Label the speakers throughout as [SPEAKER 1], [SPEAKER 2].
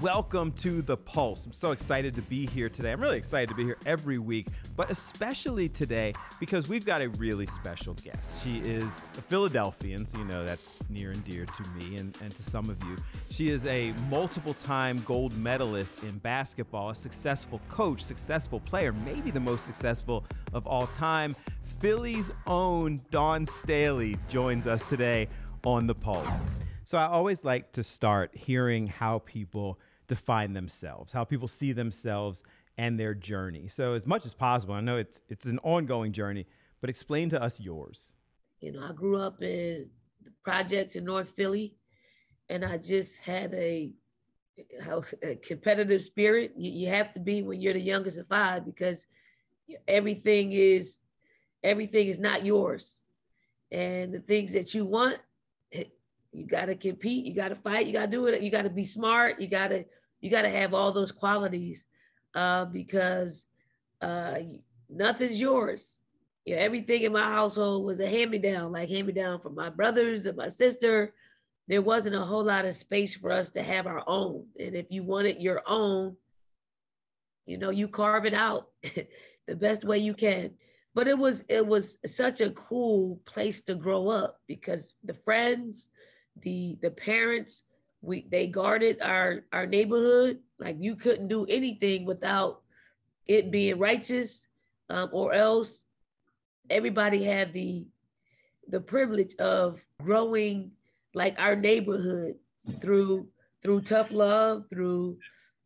[SPEAKER 1] welcome to The Pulse. I'm so excited to be here today. I'm really excited to be here every week, but especially today because we've got a really special guest. She is a Philadelphian, so you know that's near and dear to me and to some of you. She is a multiple-time gold medalist in basketball, a successful coach, successful player, maybe the most successful of all time. Philly's own Dawn Staley joins us today on The Pulse. So I always like to start hearing how people define themselves, how people see themselves and their journey. So as much as possible, I know it's an ongoing journey, but explain to us yours.
[SPEAKER 2] You know, I grew up in the projects in North Philly, and I just had a competitive spirit. You have to be when you're the youngest of five because everything is not yours. And the things that you want, you got to compete, you got to fight, you got to do it. You got to be smart. You got to have all those qualities because nothing's yours. You know, everything in my household was a hand-me-down, like hand-me-down from my brothers and my sister. There wasn't a whole lot of space for us to have our own. And if you wanted your own, you know, you carve it out the best way you can. But it was such a cool place to grow up because the friends, the parents, they guarded our neighborhood. Like you couldn't do anything without it being righteous, or else everybody had the privilege of growing like our neighborhood through tough love, through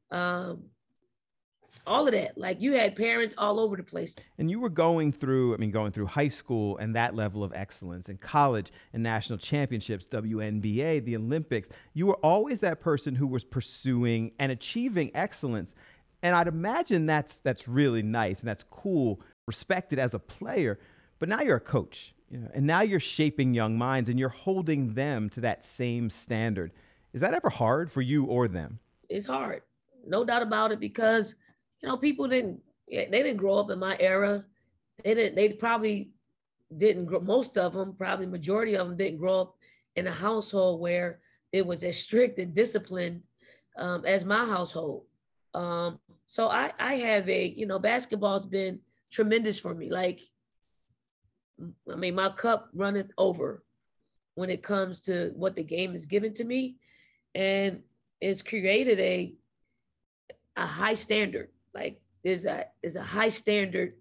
[SPEAKER 2] all of that. Like you had parents all over the place.
[SPEAKER 1] And you were going through high school and that level of excellence, and college and national championships, WNBA, the Olympics. You were always that person who was pursuing and achieving excellence. And I'd imagine that's really nice and that's cool, respected as a player. But now you're a coach, you know, and now you're shaping young minds and you're holding them to that same standard. Is that ever hard for you or them?
[SPEAKER 2] It's hard, no doubt about it, because you know, people didn't grow up in my era. They probably didn't grow, most of them, probably majority of them didn't grow up in a household where it was as strict and disciplined as my household. So I have basketball's been tremendous for me. Like, I mean, my cup runneth over when it comes to what the game is given to me. And it's created a high standard. Like there's a high standard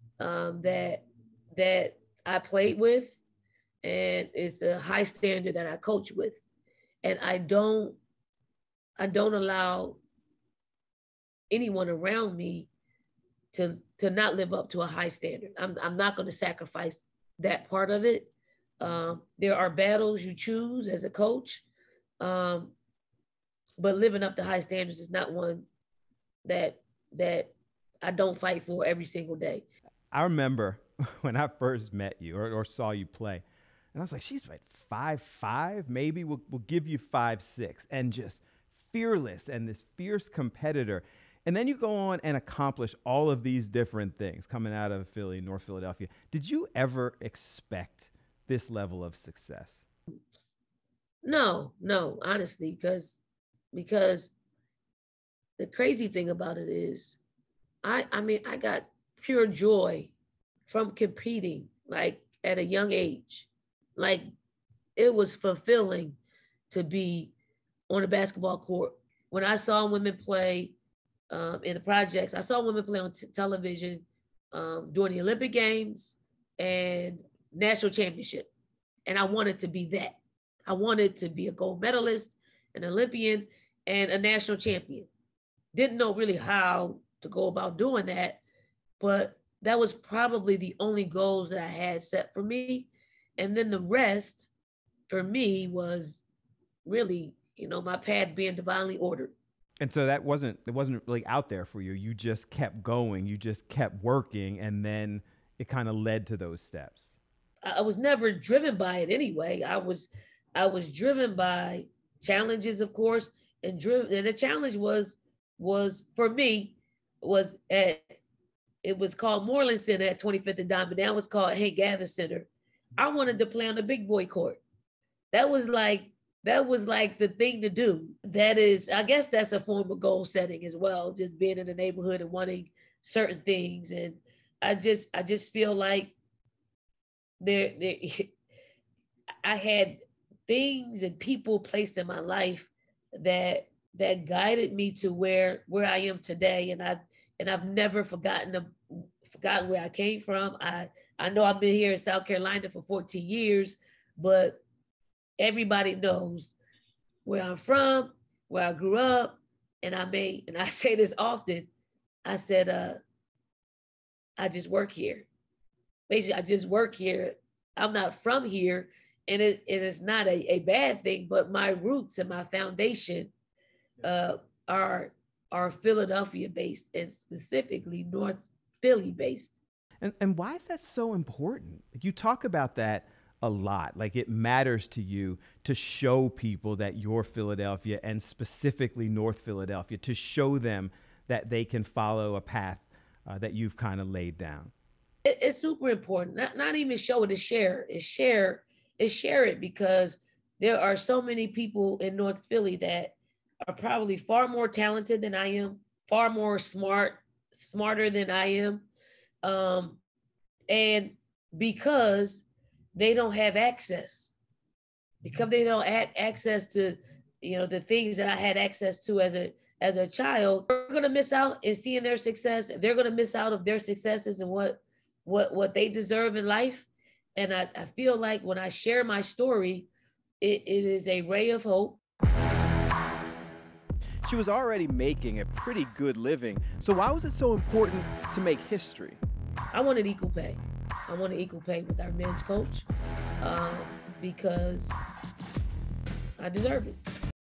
[SPEAKER 2] that I played with, and it's a high standard that I coach with, and I don't allow anyone around me to not live up to a high standard. I'm not going to sacrifice that part of it. There are battles you choose as a coach, but living up to high standards is not one that I don't fight for every single day.
[SPEAKER 1] I remember when I first met you or saw you play, and I was like, she's like 5'5", maybe we'll give you 5'6", and just fearless and this fierce competitor. And then you go on and accomplish all of these different things coming out of Philly, North Philadelphia. Did you ever expect this level of success?
[SPEAKER 2] No, honestly, because the crazy thing about it is I got pure joy from competing, like at a young age. Like it was fulfilling to be on a basketball court. When I saw women play in the projects, I saw women play on television during the Olympic Games and national championship. And I wanted to be that. I wanted to be a gold medalist, an Olympian, and a national champion. Didn't know really how to go about doing that, but that was probably the only goals that I had set for me. And then the rest for me was really, you know, my path being divinely ordered.
[SPEAKER 1] And so it wasn't really out there for you. You just kept going, you just kept working, and then it kind of led to those steps.
[SPEAKER 2] I was never driven by it anyway. I was driven by challenges, of course, and the challenge was for me was at it was called Moreland Center at 25th and Diamond. Now it's called Hank Gather Center. I wanted to play on the big boy court. That was like that was like the thing to do. That is, I guess that's a form of goal setting as well, just being in the neighborhood and wanting certain things. And I just feel like there I had things and people placed in my life that guided me to where I am today. And I've never forgotten where I came from. I know I've been here in South Carolina for 14 years, but everybody knows where I'm from, where I grew up. And I say this often, I said, I just work here. Basically, I just work here. I'm not from here. And it is not a bad thing, but my roots and my foundation uh, are Philadelphia based, and specifically North Philly based.
[SPEAKER 1] And why is that so important? You talk about that a lot. Like it matters to you to show people that you're Philadelphia and specifically North Philadelphia, to show them that they can follow a path that you've kind of laid down.
[SPEAKER 2] It's super important. Not even show it, to share. Share it, because there are so many people in North Philly that are probably far more talented than I am, far more smarter than I am. And because they don't have access, because they don't have access to, the things that I had access to as a child, they're gonna miss out in seeing their success. They're gonna miss out of their successes and what they deserve in life. And I feel like when I share my story, it is a ray of hope.
[SPEAKER 3] She was already making a pretty good living, so why was it so important to make history?
[SPEAKER 2] I wanted equal pay. I wanted equal pay with our men's coach, because I deserve it.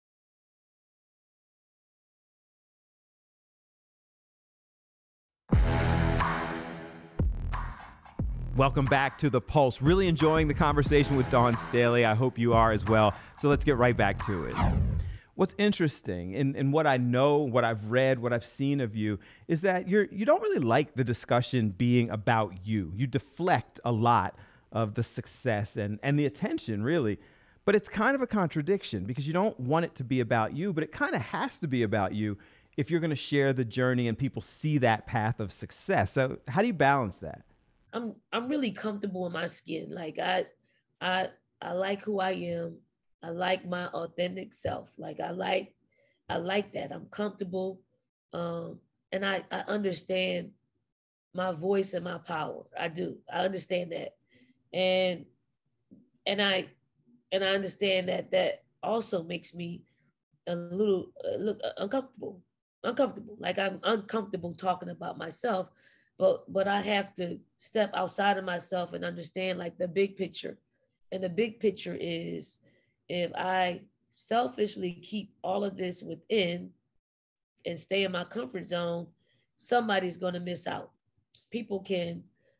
[SPEAKER 1] Welcome back to The Pulse. Really enjoying the conversation with Dawn Staley. I hope you are as well. So let's get right back to it. What's interesting in what I know, what I've read, what I've seen of you is that you don't really like the discussion being about you. You deflect a lot of the success and the attention, really. But it's kind of a contradiction because you don't want it to be about you, but it kind of has to be about you if you're going to share the journey and people see that path of success. So how do you balance that?
[SPEAKER 2] I'm really comfortable in my skin. Like I like who I am. I like my authentic self. Like I like that. I'm comfortable. And I understand my voice and my power. I do. I understand that. And I understand that also makes me a little look uncomfortable. Uncomfortable. Like I'm uncomfortable talking about myself, but I have to step outside of myself and understand like the big picture. And the big picture is, if I selfishly keep all of this within and stay in my comfort zone, somebody's going to miss out. People can,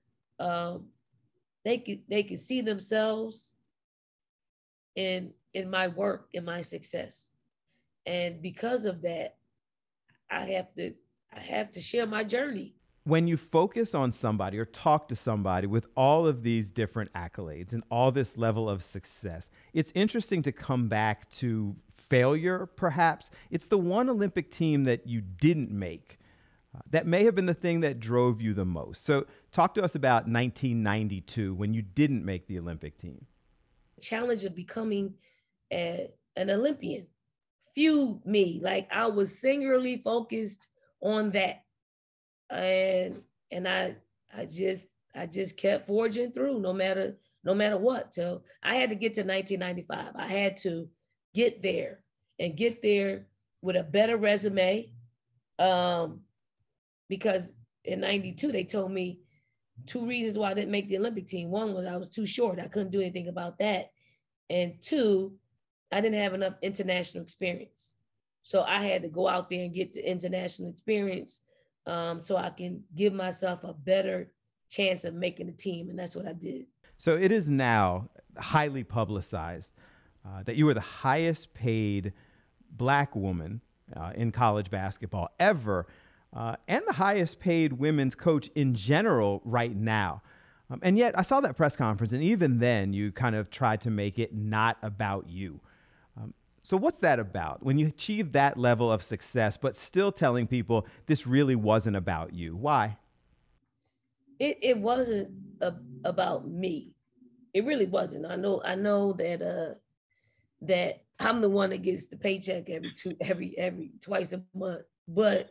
[SPEAKER 2] they can see themselves in my work, in my success. And because of that, I have to share my journey.
[SPEAKER 1] When you focus on somebody or talk to somebody with all of these different accolades and all this level of success, it's interesting to come back to failure, perhaps. It's the one Olympic team that you didn't make that may have been the thing that drove you the most. So talk to us about 1992 when you didn't make the Olympic team.
[SPEAKER 2] The challenge of becoming an Olympian fueled me. Like I was singularly focused on that. And I just kept forging through no matter what. So I had to get to 1995. I had to get there with a better resume. Because in 92, they told me 2 reasons why I didn't make the Olympic team. One was I was too short. I couldn't do anything about that. And 2, I didn't have enough international experience. So I had to go out there and get the international experience, so I can give myself a better chance of making the team. And that's what I did.
[SPEAKER 1] So it is now highly publicized that you were the highest paid Black woman in college basketball ever, and the highest paid women's coach in general right now. And yet I saw that press conference, and even then you kind of tried to make it not about you. So what's that about? When you achieve that level of success, but still telling people this really wasn't about you. Why?
[SPEAKER 2] It wasn't about me. It really wasn't. I know that I'm the one that gets the paycheck every twice a month. But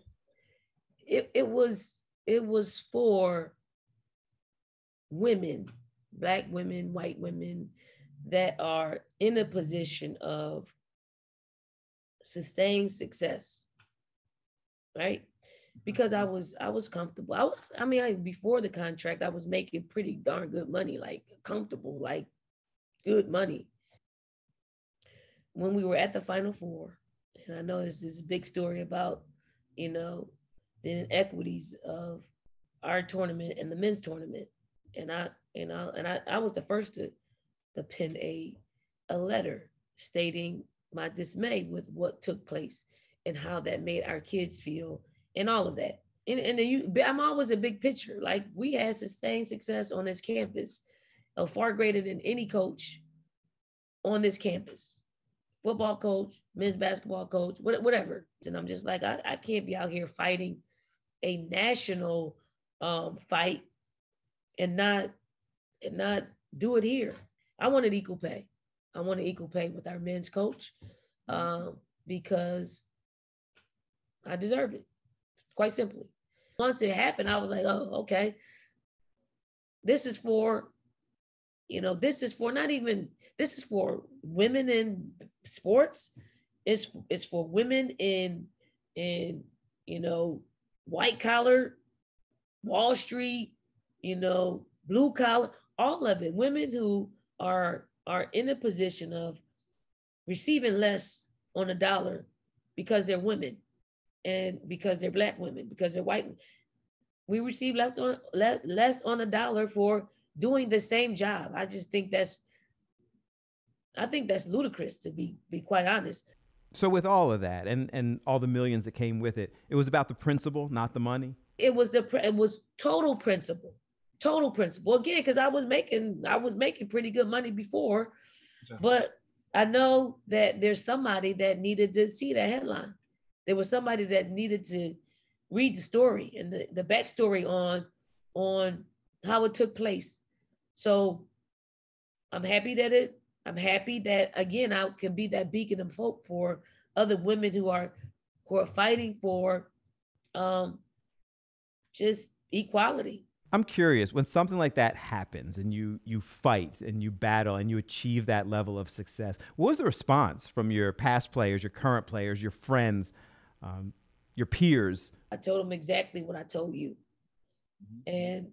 [SPEAKER 2] it was for women, Black women, white women that are in a position of sustained success, right? Because I was comfortable. Before the contract, I was making pretty darn good money, like comfortable, like good money. When we were at the Final Four, and I know this big story about, you know, the inequities of our tournament and the men's tournament, and I was the first to pen a letter stating my dismay with what took place and how that made our kids feel and all of that. I'm always a big picture. Like, we had sustained success on this campus, far greater than any coach on this campus, football coach, men's basketball coach, whatever. And I'm just like, I can't be out here fighting a national fight and not do it here. I wanted equal pay. I wanted equal pay with our men's coach because I deserve it, quite simply. Once it happened, I was like, oh, okay. This is for, this is for women in sports. It's for women in white collar, Wall Street, blue collar, all of it. Women who are in a position of receiving less on a dollar because they're women and because they're Black women, because they're white. We receive less on a dollar for doing the same job. I think that's ludicrous, to be quite honest.
[SPEAKER 1] So with all of that and all the millions that came with it, it was about the principle, not the money.
[SPEAKER 2] It was total principle. Total principle. Again, because I was making pretty good money before, but I know that there's somebody that needed to see that headline. There was somebody that needed to read the story and the backstory on how it took place. So I'm happy that again I can be that beacon of hope for other women who are fighting for just equality.
[SPEAKER 1] I'm curious, when something like that happens and you fight and you battle and you achieve that level of success, what was the response from your past players, your current players, your friends, your peers?
[SPEAKER 2] I told them exactly what I told you. And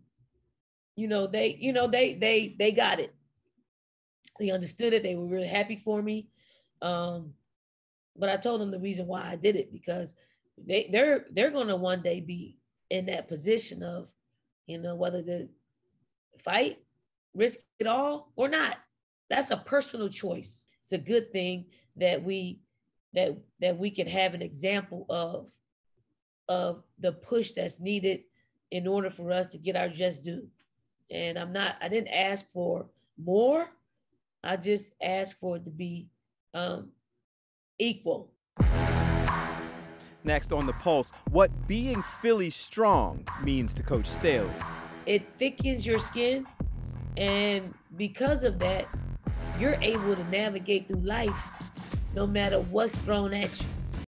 [SPEAKER 2] they got it. They understood it. They were really happy for me. But I told them the reason why I did it, because they're going to one day be in that position of, whether to fight, risk it all or not. That's a personal choice. It's a good thing that we can have an example of the push that's needed in order for us to get our just due. And I didn't ask for more. I just asked for it to be equal.
[SPEAKER 3] Next on The Pulse, what being Philly strong means to Coach Staley.
[SPEAKER 2] It thickens your skin, and because of that, you're able to navigate through life no matter what's thrown at you.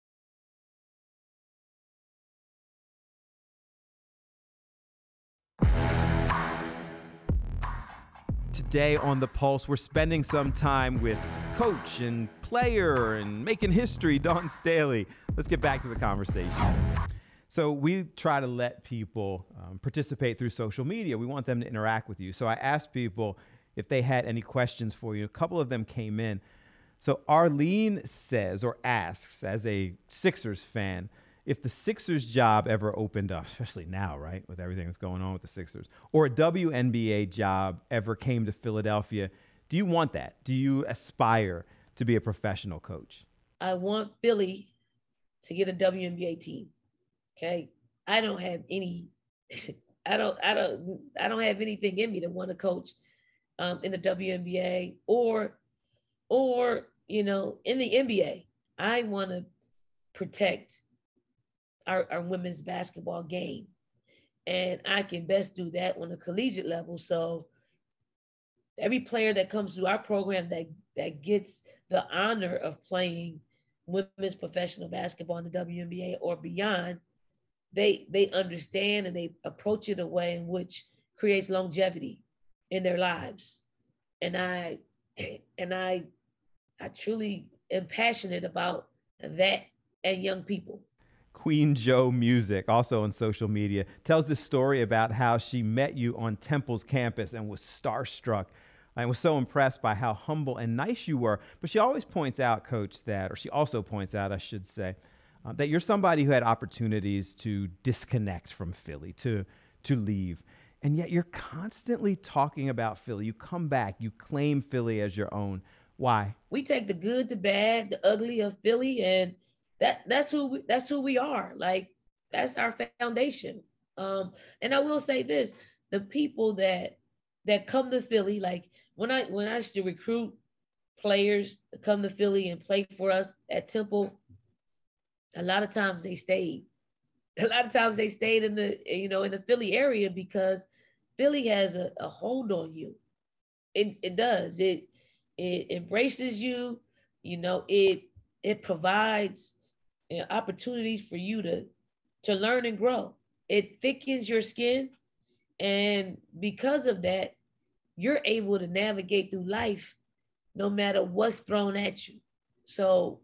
[SPEAKER 1] Today on The Pulse, we're spending some time with coach and player and making history, Dawn Staley. Let's get back to the conversation. So we try to let people participate through social media. We want them to interact with you. So I asked people if they had any questions for you. A couple of them came in. So Arlene says or asks, as a Sixers fan, if the Sixers job ever opened up, especially now, right, with everything that's going on with the Sixers, or a WNBA job ever came to Philadelphia, do you want that? Do you aspire to be a professional coach?
[SPEAKER 2] I want Philly to get a WNBA team. Okay. I don't have any, I don't have anything in me to want to coach in the WNBA or in the NBA, I want to protect our women's basketball game. And I can best do that on a collegiate level. So every player that comes through our program that gets the honor of playing women's professional basketball in the WNBA or beyond, they understand and they approach it a way in which creates longevity in their lives. And I truly am passionate about that and young people.
[SPEAKER 1] Queen Joe Music, also on social media, tells this story about how she met you on Temple's campus and was starstruck. I was so impressed by how humble and nice you were. But she always points out, Coach, she also points out, I should say, that you're somebody who had opportunities to disconnect from Philly, to leave. And yet you're constantly talking about Philly. You come back, you claim Philly as your own. Why?
[SPEAKER 2] We take the good, the bad, the ugly of Philly, and that's who we are. Like, that's our foundation. And I will say this: the people that come to Philly, like when I used to recruit players to come to Philly and play for us at Temple, a lot of times they stayed. A lot of times they stayed in the Philly area because Philly has a hold on you. It does. It embraces you. It provides opportunities for you to learn and grow. It thickens your skin, and because of that, you're able to navigate through life no matter what's thrown at you. So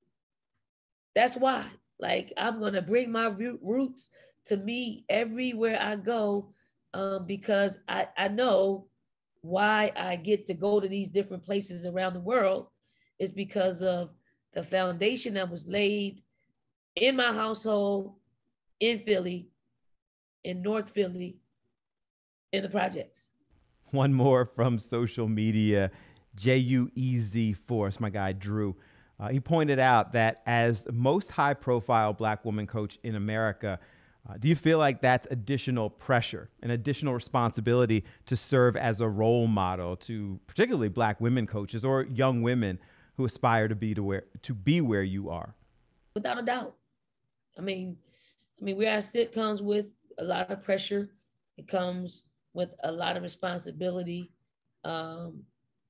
[SPEAKER 2] that's why, like, I'm gonna bring my roots to me everywhere I go, because I know why I get to go to these different places around the world is because of the foundation that was laid in my household, in Philly, in North Philly, in the projects.
[SPEAKER 1] One more from social media, JUEZ Force, my guy Drew. He pointed out that as the most high-profile Black woman coach in America, do you feel like that's additional pressure and additional responsibility to serve as a role model to particularly Black women coaches or young women who aspire to be where you are?
[SPEAKER 2] Without a doubt. I mean, we are sitcoms with a lot of pressure. It comes with a lot of responsibility, and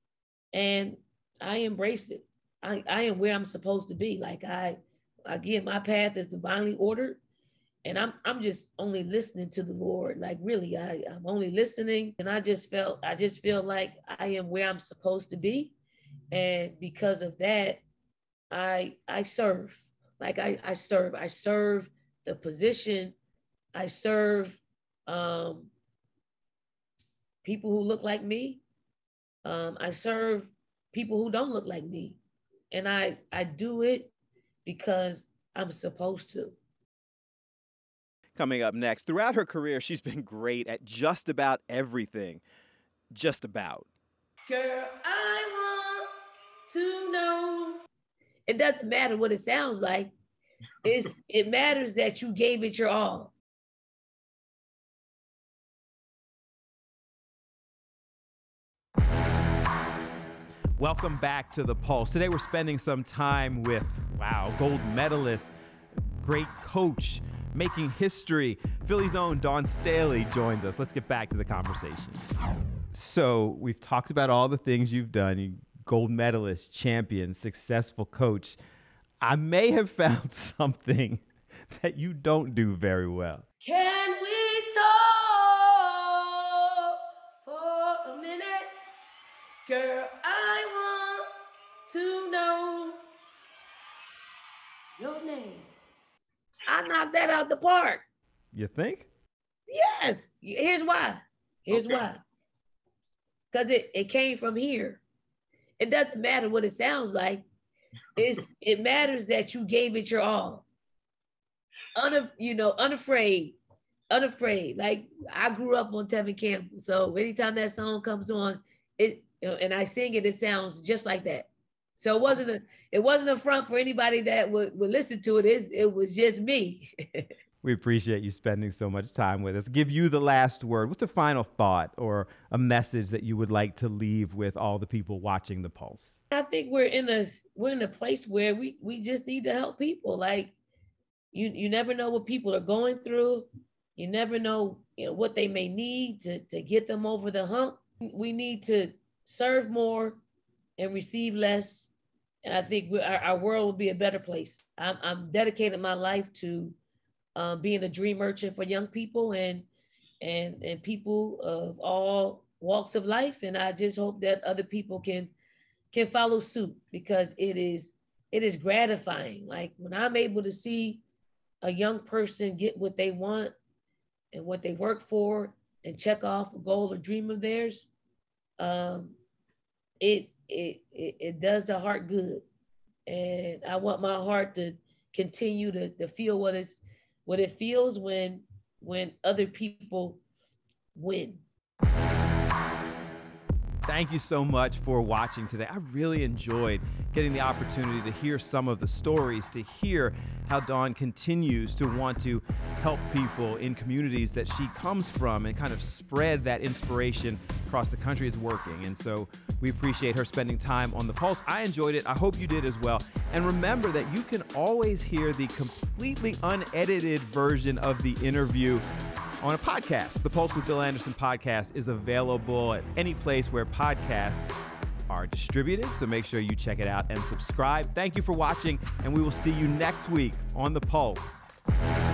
[SPEAKER 2] I embrace it. I am where I'm supposed to be. Like, again, my path is divinely ordered, and I'm just only listening to the Lord. Like, really, I'm only listening, and I just feel like I am where I'm supposed to be, and because of that, I serve. Like, I serve the position. I serve people who look like me. I serve people who don't look like me. And I do it because I'm supposed to.
[SPEAKER 3] Coming up next, throughout her career, she's been great at just about everything. Just about.
[SPEAKER 2] Girl, I want to know. It doesn't matter what it sounds like. It matters that you gave it your all.
[SPEAKER 1] Welcome back to The Pulse. Today we're spending some time with, gold medalist, great coach, making history. Philly's own Dawn Staley joins us. Let's get back to the conversation. So we've talked about all the things you've done. You gold medalist, champion, successful coach. I may have found something that you don't do very well.
[SPEAKER 2] Can we talk for a minute? Girl, I want to know your name. I knocked that out the park.
[SPEAKER 1] You think?
[SPEAKER 2] Yes. Here's why. Why. Because it came from here. It doesn't matter what it sounds like. It matters that you gave it your all. Unafraid. Like, I grew up on Tevin Campbell. So anytime that song comes on, and I sing it, it sounds just like that. So it wasn't a front for anybody that would listen to it. It was just me.
[SPEAKER 1] We appreciate you spending so much time with us. Give you the last word. What's a final thought or a message that you would like to leave with all the people watching The Pulse?
[SPEAKER 2] I think we're in a place where we just need to help people. Like you never know what people are going through. You never know, what they may need to get them over the hump. We need to serve more and receive less. And I think our world will be a better place. I'm dedicating my life to being a dream merchant for young people and people of all walks of life. And I just hope that other people can follow suit, because it is gratifying. Like when I'm able to see a young person get what they want and what they work for and check off a goal or dream of theirs, it does the heart good. And I want my heart to continue to feel what it feels when other people win.
[SPEAKER 1] Thank you so much for watching today. I really enjoyed getting the opportunity to hear some of the stories, to hear how Dawn continues to want to help people in communities that she comes from and kind of spread that inspiration across the country. Is working. And so we appreciate her spending time on The Pulse. I enjoyed it. I hope you did as well. And remember that you can always hear the completely unedited version of the interview on a podcast. The Pulse with Bill Anderson podcast is available at any place where podcasts are distributed, so make sure you check it out and subscribe. Thank you for watching, and we will see you next week on The Pulse.